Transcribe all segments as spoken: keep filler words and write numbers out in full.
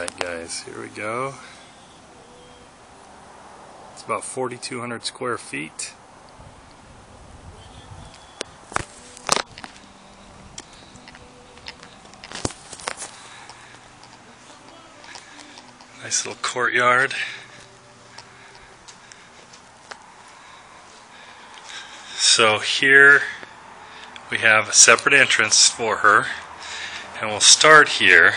Alright guys, here we go. It's about forty-two hundred square feet. Nice little courtyard. So here we have a separate entrance for her, and we'll start here.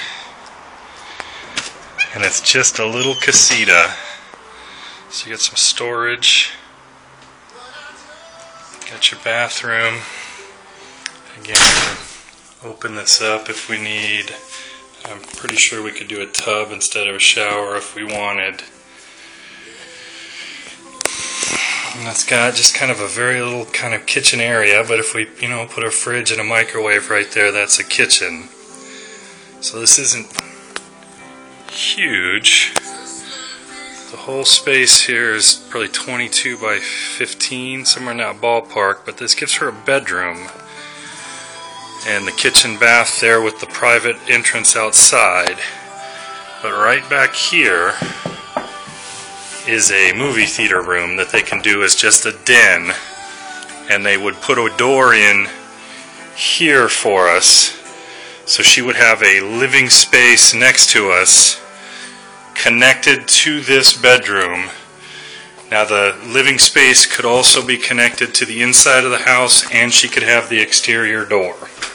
And it's just a little casita. So you got some storage. Got your bathroom. Again, open this up if we need. I'm pretty sure we could do a tub instead of a shower if we wanted. And it's got just kind of a very little kind of kitchen area, but if we, you know, put a fridge and a microwave right there, that's a kitchen. So this isn't huge. The whole space here is probably twenty-two by fifteen, somewhere in that ballpark, but this gives her a bedroom. And the kitchen bath there with the private entrance outside. But right back here is a movie theater room that they can do as just a den. And they would put a door in here for us. So she would have a living space next to us, connected to this bedroom. Now the living space could also be connected to the inside of the house, and she could have the exterior door.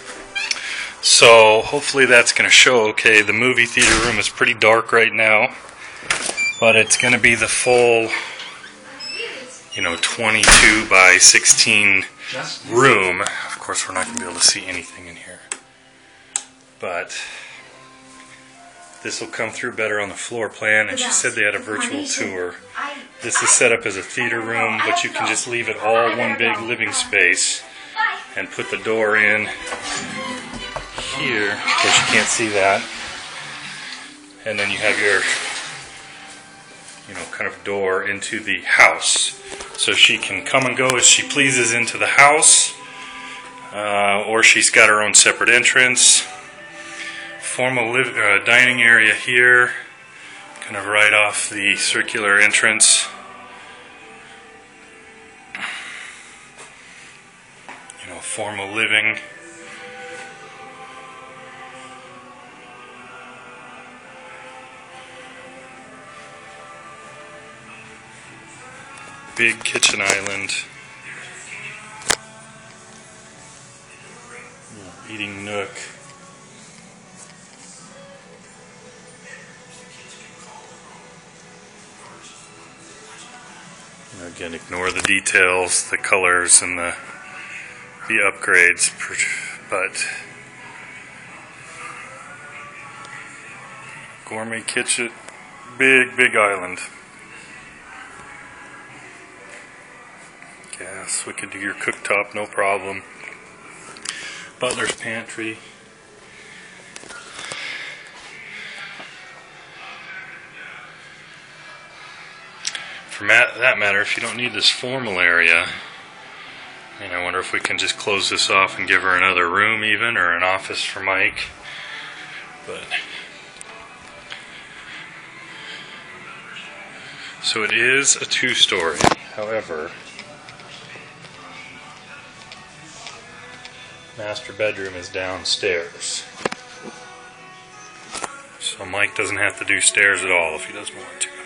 So hopefully that's going to show okay. The movie theater room is pretty dark right now, but it's going to be the full, you know, twenty-two by sixteen room. Of course we're not going to be able to see anything in here, but this will come through better on the floor plan, and she said they had a virtual tour. This is set up as a theater room, but you can just leave it all one big living space and put the door in here. Of course you can't see that. And then you have your, you know, kind of door into the house. So she can come and go as she pleases into the house, uh, or she's got her own separate entrance. Formal live, uh, dining area here, kind of right off the circular entrance. You know, formal living. Big kitchen island. Eating nook. Again, ignore the details, the colors, and the the upgrades, but gourmet kitchen, big, big island. Gas, we could do your cooktop, no problem. Butler's pantry. For that matter, if you don't need this formal area, I mean, I wonder if we can just close this off and give her another room even, or an office for Mike. But so it is a two-story. However, master bedroom is downstairs. So Mike doesn't have to do stairs at all if he doesn't want to.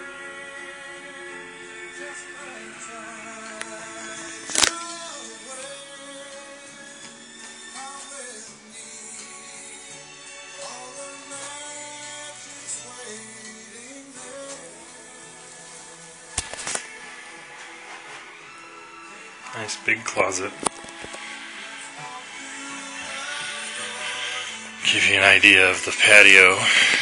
Nice big closet. Give you an idea of the patio.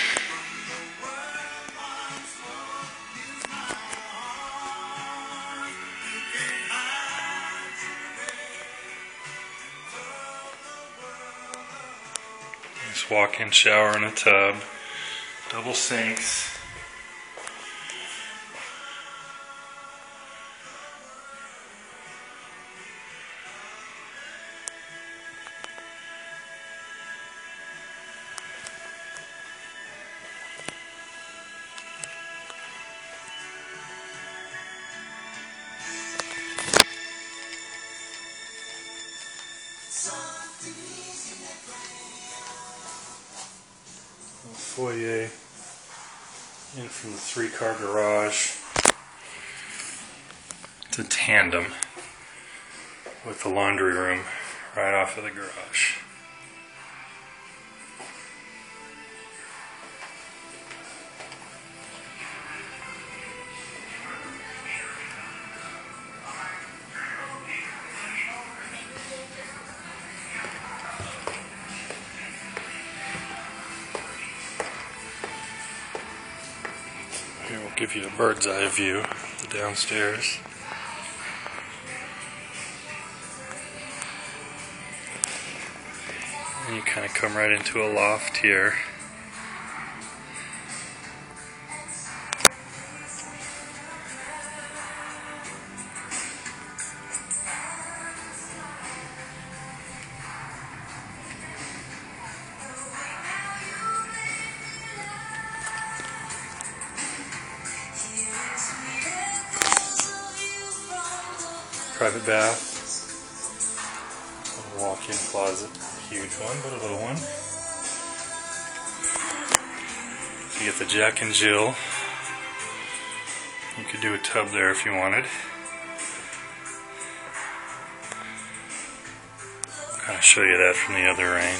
Nice walk-in shower and a tub. Double sinks. Foyer in from the three-car garage. It's a tandem with the laundry room right off of the garage. Here we'll give you a bird's eye view of the downstairs. And you kind of come right into a loft here. Private bath, a walk-in closet, huge one, but a little one. So you get the Jack and Jill. You could do a tub there if you wanted. I'll kind of show you that from the other rain.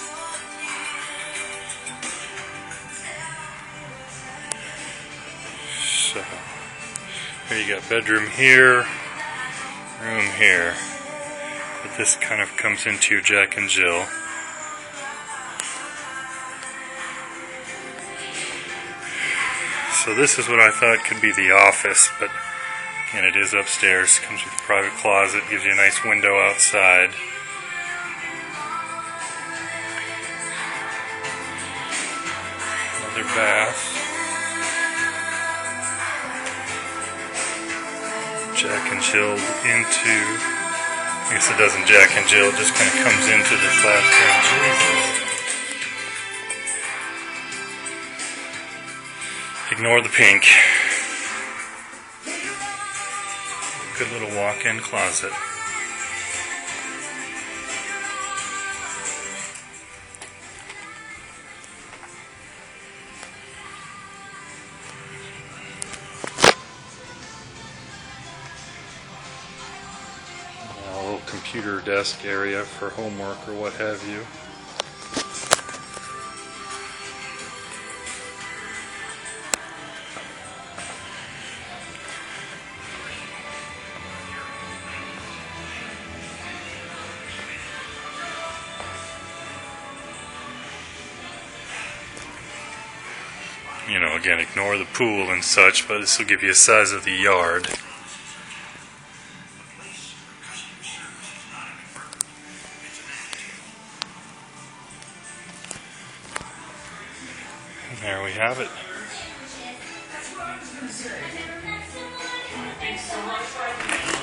So here you got bedroom here. Room here, but this kind of comes into your Jack and Jill. So this is what I thought could be the office, but again, it is upstairs. Comes with a private closet, gives you a nice window outside. Another bath. Jack and Jill into, I guess it doesn't Jack and Jill, it just kind of comes into this bathroom. Ignore the pink. Good little walk-in closet. Computer desk area for homework or what have you. You know, again, ignore the pool and such, but this will give you a size of the yard. And there we have it. Thanks so much.